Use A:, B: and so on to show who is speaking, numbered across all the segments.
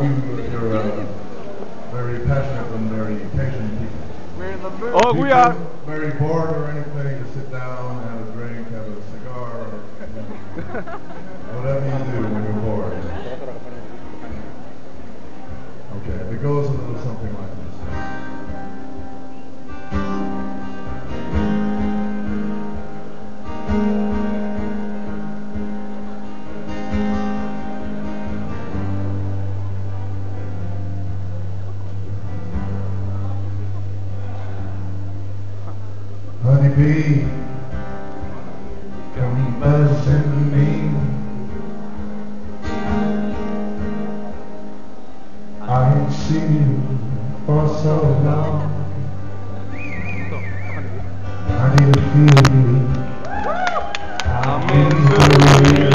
A: you're very passionate and very patient people.
B: We're in the mood.
C: Oh, we are.
A: Very bored or anything, to sit down, have a drink, have a cigar, or whatever you do when you're bored. Okay, it goes a little something like this. Honeybee, come buzzing me. I ain't seen you for so long. I need to feel you. I'm into you.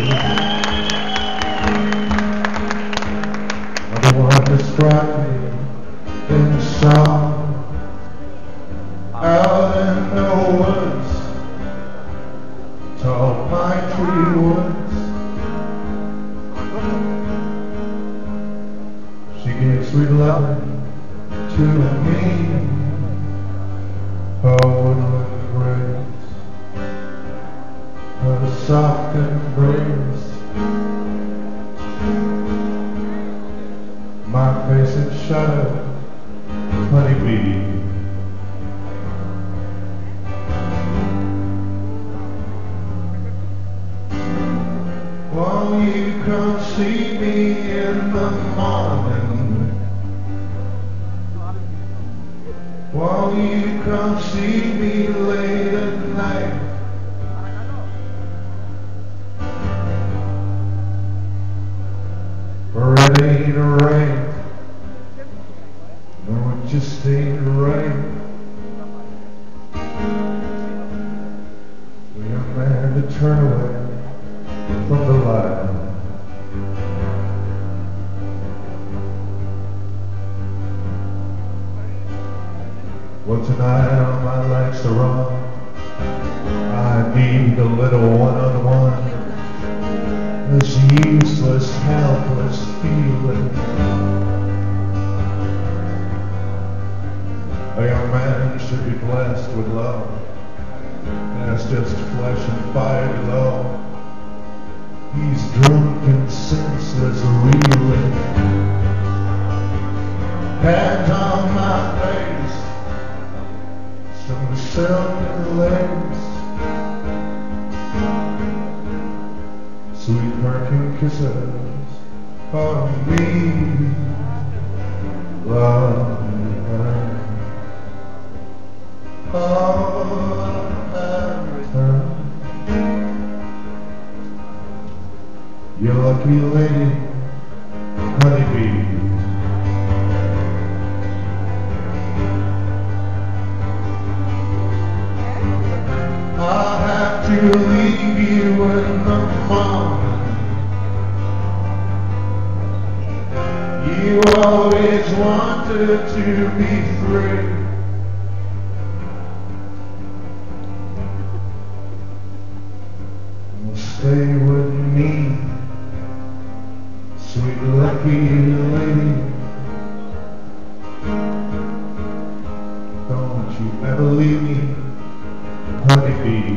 A: I don't want to describe me in song. Out in the woods, tall pine tree woods. She gave sweet loving to me, her woodland grace, her soft embrace. My face in shadow, honeybee. Won't you come see me in the morning? Won't you come see me late at night? For it ain't right. No, it just ain't right. For a young man to turn away from the light. Well, tonight all my lights are on. I need a little one-on-one. This useless, helpless feeling. A young man should be blessed with love, and it's just flesh and fire below. He's drunk and senseless, reeling. Hands on my face, some silken lace. Sweet perfume kisses on me. Love her. You lucky lady, honeybee. I'll have to leave you in the morning. You always wanted to be free. Stay with me, sweet lucky lady. Don't you ever leave me, honeybee.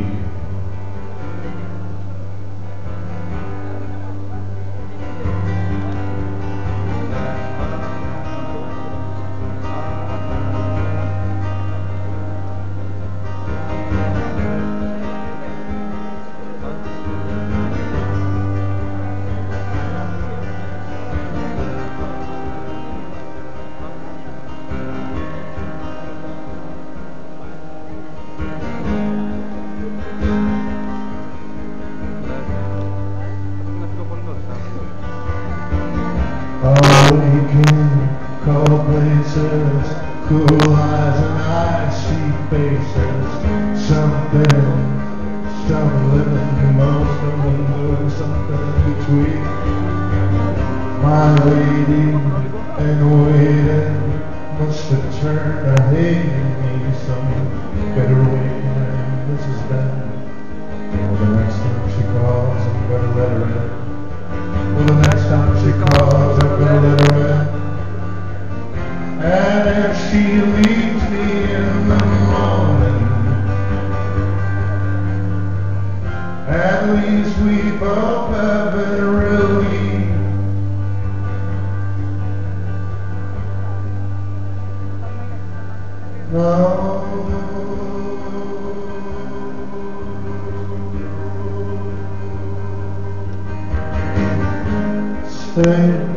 A: Cold places, cool eyes and icy faces. Something, some living, most of them doing something between. My lady and waiting must have turned to hating me some better way than this has been. Well, the next time she calls, I'm gonna let her in. Well, the next time she calls, I'm gonna let her in. stay.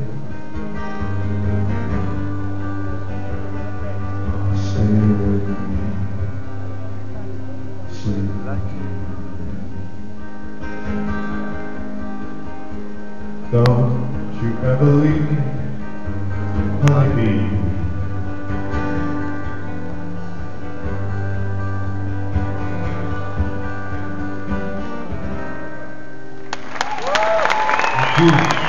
A: Stay with me. Sleep. Don't you ever leave me, honeybee. Thank you.